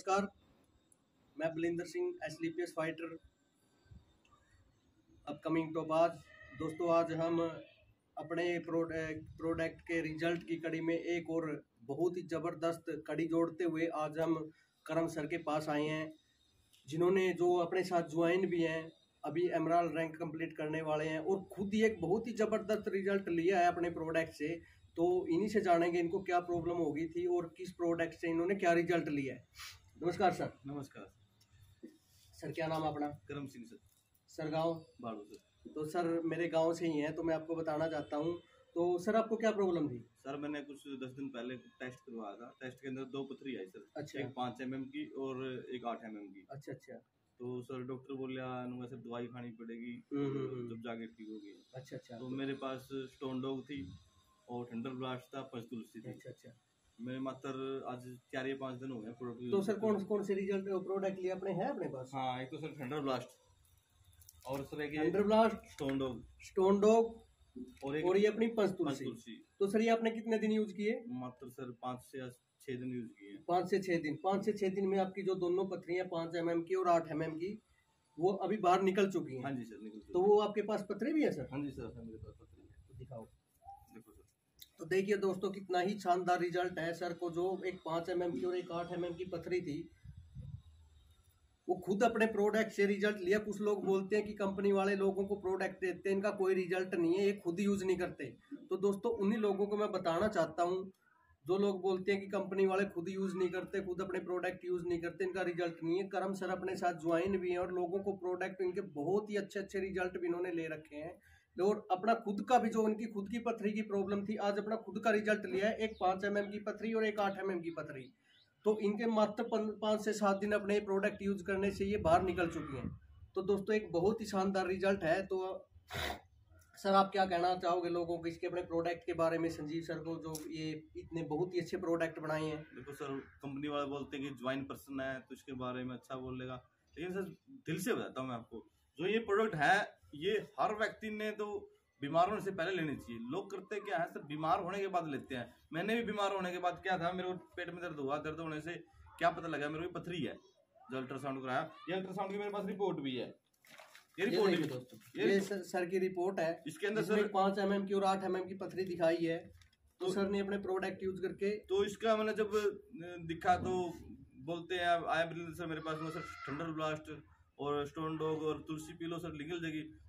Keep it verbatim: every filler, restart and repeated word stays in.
नमस्कार, मैं बलिंदर सिंह एसलीपीएस फाइटर अपकमिंग टॉप। आज दोस्तों आज हम अपने प्रोडक्ट प्रोडक्ट के रिजल्ट की कड़ी में एक और बहुत ही ज़बरदस्त कड़ी जोड़ते हुए आज हम करम सर के पास आए हैं, जिन्होंने जो अपने साथ ज्वाइन भी हैं, अभी एमराल्ड रैंक कंप्लीट करने वाले हैं और खुद ही एक बहुत ही ज़बरदस्त रिजल्ट लिया है अपने प्रोडक्ट से। तो इन्हीं से जानेंगे इनको क्या प्रॉब्लम हो गई थी और किस प्रोडक्ट से इन्होंने क्या रिजल्ट लिया है। नमस्कार सर। नमस्कार सर, क्या नाम है अपना? करम सिंह सर। सर गांव बाड़ू सर। तो सर मेरे गांव से ही हैं, तो मैं आपको बताना चाहता हूं। तो सर आपको क्या प्रॉब्लम थी? सर मैंने कुछ दस दिन पहले टेस्ट करवाया था। टेस्ट के अंदर दो पथरी आई सर। अच्छा। एक पाँच एम एम की और एक आठ एम एम की। अच्छा अच्छा। तो सर डॉक्टर बोलिया सर दवाई खानी पड़ेगी जब जाके ठीक होगी। अच्छा अच्छा। तो मेरे पास स्टोन डॉग थी और थंडर ब्लास्ट था, पंच तुलसी थी। अच्छा अच्छा। मेरे मात्र आज चार या पाँच दिन हो गए प्रोडक्ट। तो सर कौन कौन से रिजल्ट प्रोडक्ट लिए अपने हैं अपने पास? हाँ, एक तो सर थंडर ब्लास्ट और सर एक thunder blast, stone dog stone dog और एक और ये अपनी पंच पंच तुलसी। तुलसी। तो सर ये आपने कितने दिन यूज किए? मात्र सर पाँच से छः दिन यूज किए। पाँच से छः दिन। पाँच से छः दिन में आपकी जो दोनों पथरियाँ पाँच एम एम की और आठ एम एम की वो अभी बाहर निकल चुकी हैं। हाँ जी सर, निकल चुकी। तो वो आपके पास पथरी भी है सर? हाँ जी सर, मेरे पास पथरी है। तो दिखाओ। देखो सर। तो देखिए दोस्तों कितना ही शानदार रिजल्ट है। सर को जो एक पाँच एम एम की और एक आठ एम एम की पथरी थी, वो खुद अपने प्रोडक्ट से रिजल्ट लिया। कुछ लोग बोलते हैं कि कंपनी वाले लोगों को प्रोडक्ट देते हैं, इनका कोई रिजल्ट नहीं है, ये खुद यूज नहीं करते। तो दोस्तों उन्हीं लोगों को मैं बताना चाहता हूँ जो लोग बोलते हैं कि कंपनी वाले खुद यूज नहीं करते, खुद अपने प्रोडक्ट यूज नहीं करते, इनका रिजल्ट नहीं है। करम सर अपने साथ ज्वाइन भी हैं और लोगों को प्रोडक्ट इनके बहुत ही अच्छे अच्छे रिजल्ट भी इन्होंने ले रखे हैं। और अपना खुद का भी जो उनकी खुद की पथरी की प्रॉब्लम थी, आज अपना खुद का रिजल्ट लिया है। एक पाँच एम एम की पथरी और एक आठ एम एम की पथरी। तो इनके मात्र पाँच से सात दिन अपने प्रोडक्ट यूज करने से ये बाहर निकल चुकी हैं। तो दोस्तों एक बहुत ही शानदार रिजल्ट है। तो सर आप क्या कहना चाहोगे लोगों को इसके अपने प्रोडक्ट के बारे में, संजीव सर को जो ये इतने बहुत ही अच्छे प्रोडक्ट बनाए हैं? देखो सर, कंपनी वाले बोलते हैं कि ज्वाइन पर्सन है तो इसके बारे में अच्छा बोलेगा, लेकिन सर दिल से बताता हूँ मैं आपको, जो ये प्रोडक्ट है ये हर व्यक्ति ने तो बीमार होने से पहले लेनी चाहिए। लोग करते क्या है सर, बीमार होने के बाद लेते हैं। मैंने भी बीमार होने के बाद क्या था, मेरे को पेट में दर्द हुआ, दर्द होने से क्या पता लगा मेरे को पथरी है। जो अल्ट्रासाउंड कराया, ये अल्ट्रासाउंड की मेरे पास रिपोर्ट भी है। ये रिपोर्ट ये दोस्तों ये, ये सर, सर की रिपोर्ट है। इसके अंदर सर पाँच एम एम की और आठ एम एम की पथरी दिखाई है। तो, तो सर ने अपने प्रोडक्ट यूज करके, तो इसका मैंने जब दिखा तो बोलते हैं आया सर मेरे पास में सर थंडर ब्लास्ट और स्टोन डॉग और तुलसी पी लो सर निकल जाएगी।